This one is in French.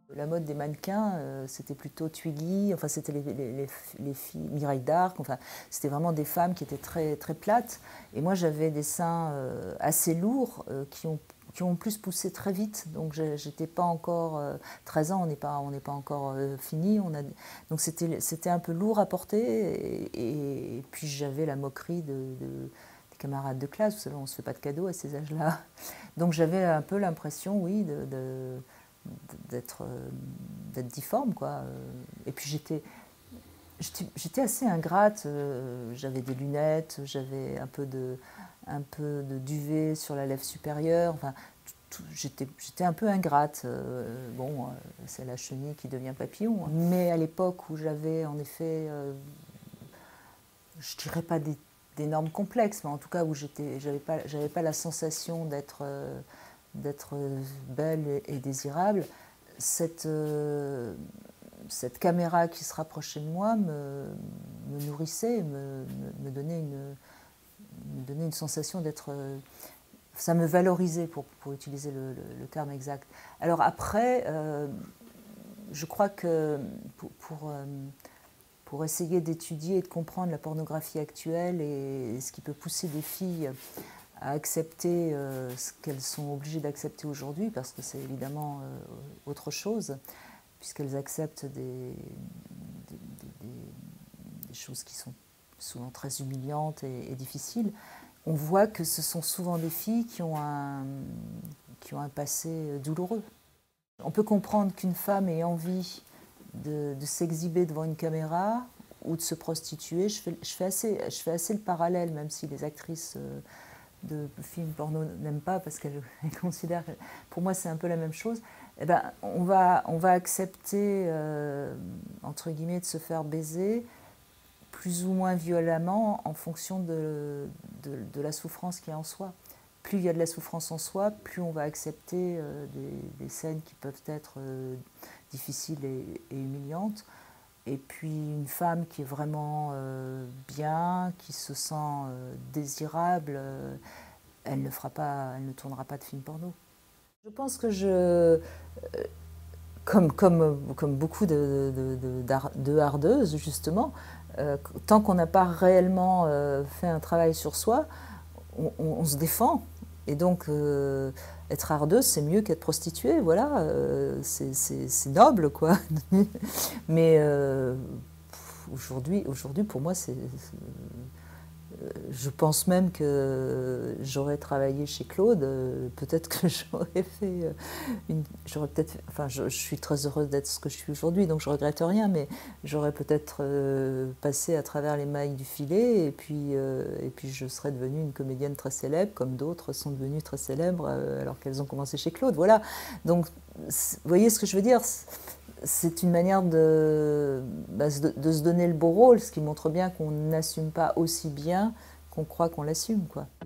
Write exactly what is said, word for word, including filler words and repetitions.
La mode des mannequins, euh, c'était plutôt Twiggy, enfin c'était les, les, les, les filles, Mireille d'Arc, enfin c'était vraiment des femmes qui étaient très, très plates. Et moi j'avais des seins euh, assez lourds euh, qui ont qui ont plus poussé très vite, donc j'étais pas encore euh, treize ans, on n'est pas on n'est pas encore euh, fini, on a donc c'était c'était un peu lourd à porter et, et puis j'avais la moquerie de, de des camarades de classe, vous savez on se fait pas de cadeaux à ces âges-là, donc j'avais un peu l'impression oui de, de d'être d'être difforme quoi, et puis j'étais j'étais assez ingrate, j'avais des lunettes, j'avais un peu de un peu de duvet sur la lèvre supérieure, enfin j'étais j'étais un peu ingrate. Bon, c'est la chenille qui devient papillon, mais à l'époque où j'avais en effet, je dirais pas des d'énormes complexes, mais en tout cas où j'étais j'avais pas j'avais pas la sensation d'être d'être belle et désirable, cette, euh, cette caméra qui se rapprochait de moi me, me nourrissait, me, me, donnait une, me donnait une sensation d'être... Ça me valorisait, pour, pour utiliser le, le, le terme exact. Alors après, euh, je crois que pour, pour, euh, pour essayer d'étudier et de comprendre la pornographie actuelle et, et ce qui peut pousser des filles à accepter euh, ce qu'elles sont obligées d'accepter aujourd'hui, parce que c'est évidemment euh, autre chose, puisqu'elles acceptent des, des, des, des choses qui sont souvent très humiliantes et, et difficiles. On voit que ce sont souvent des filles qui ont un, qui ont un passé douloureux. On peut comprendre qu'une femme ait envie de, de s'exhiber devant une caméra ou de se prostituer. Je fais, je fais, assez, je fais assez le parallèle, même si les actrices euh, de films porno n'aiment pas parce qu'elles considèrent, pour moi c'est un peu la même chose, eh ben, on, va, on va accepter, euh, entre guillemets, de se faire baiser plus ou moins violemment en fonction de, de, de la souffrance qu'il y a en soi. Plus il y a de la souffrance en soi, plus on va accepter euh, des, des scènes qui peuvent être euh, difficiles et, et humiliantes. Et puis une femme qui est vraiment euh, bien, qui se sent euh, désirable, euh, elle ne fera pas, elle ne tournera pas de film porno. Je pense que je, euh, comme, comme, comme beaucoup de, de, de, de hardeuses justement, euh, tant qu'on n'a pas réellement euh, fait un travail sur soi, on, on, on se défend. Et donc, euh, être hardeuse, c'est mieux qu'être prostituée, voilà, euh, c'est noble, quoi. Mais euh, aujourd'hui, aujourd'hui, pour moi, c'est... Je pense même que j'aurais travaillé chez Claude, peut-être que j'aurais fait une... J'aurais peut-être... Enfin, je, je suis très heureuse d'être ce que je suis aujourd'hui, donc je ne regrette rien, mais j'aurais peut-être euh, passé à travers les mailles du filet, et puis, euh, et puis je serais devenue une comédienne très célèbre, comme d'autres sont devenues très célèbres euh, alors qu'elles ont commencé chez Claude, voilà. Donc, vous voyez ce que je veux dire ? C'est une manière de, bah, de, de se donner le beau rôle, ce qui montre bien qu'on n'assume pas aussi bien qu'on croit qu'on l'assume, quoi.